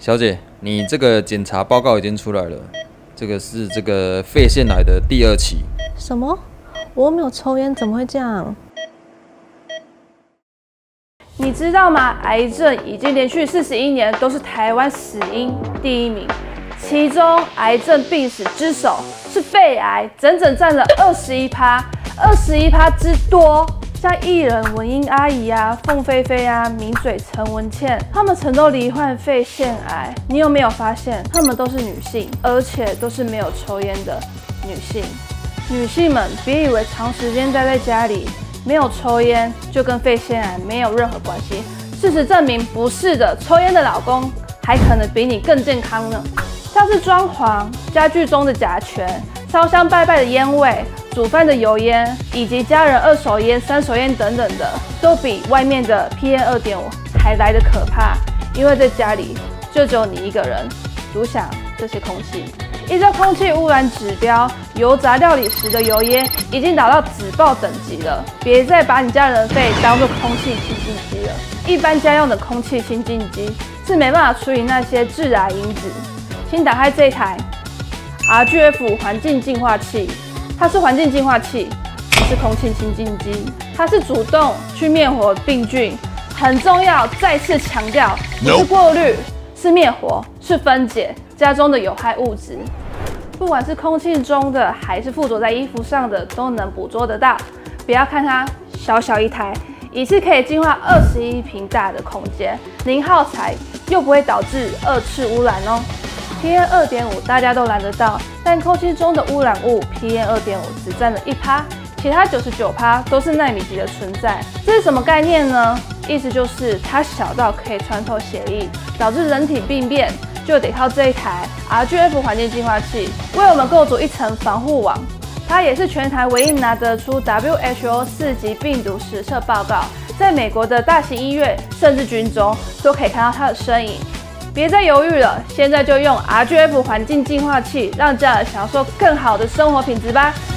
小姐，你这个检查报告已经出来了，这个是这个肺腺癌的第2期。 什么？我没有抽烟，怎么会这样？ 你知道吗？癌症已经连续41年都是台湾死因第1名，其中癌症病史之首是肺癌，整整占了21%，21%之多。像艺人文英阿姨啊、凤飞飞啊、名嘴陈文茜，她们曾都罹患肺腺癌。你有没有发现，她们都是女性，而且都是没有抽烟的女性？女性们别以为长时间待在家里没有抽烟就跟肺腺癌没有任何关系。事实证明不是的，抽烟的老公还可能比你更健康呢。像是装潢、家具中的甲醛、烧香拜拜的烟味、煮饭的油烟，以及家人2手烟、3手烟等等的，都比外面的 PM2.5还来得可怕。因为在家里就只有你一个人独享这些空气。依照空气污染指标，油炸料理时的油烟已经达到紫爆等级了。别再把你家人的肺当作空气清净机了。一般家用的空气清净机是没办法处理那些致癌因子。请打开这台 RGF 环境净化器，它是环境净化器，不是空气清净机。它是主动去灭活病菌，很重要，再次强调，不是过滤，是灭活，是分解家中的有害物质。不管是空气中的，还是附着在衣服上的，都能捕捉得到。不要看它小小一台，一次可以净化21平大的空间，零耗材，又不会导致2次污染哦。PM2.5 大家都拦得到，但空气中的污染物 PM2.5 只占了1%，其他99%都是奈米级的存在。这是什么概念呢？意思就是它小到可以穿透血液，导致人体病变，就得靠这一台 RGF 环境净化器为我们构筑一层防护网。它也是全台唯一拿得出 WHO 4级病毒实测报告，在美国的大型医院甚至军中都可以看到它的身影。别再犹豫了，现在就用 RGF 环境净化器，让家人享受更好的生活品质吧。